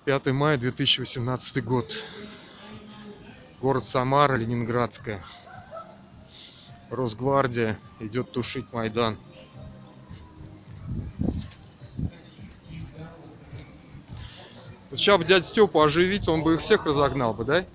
5 мая 2018 год. Город Самара, Ленинградская. Росгвардия идет тушить Майдан. Сейчас бы дядя Степу оживить, он бы их всех разогнал бы, да?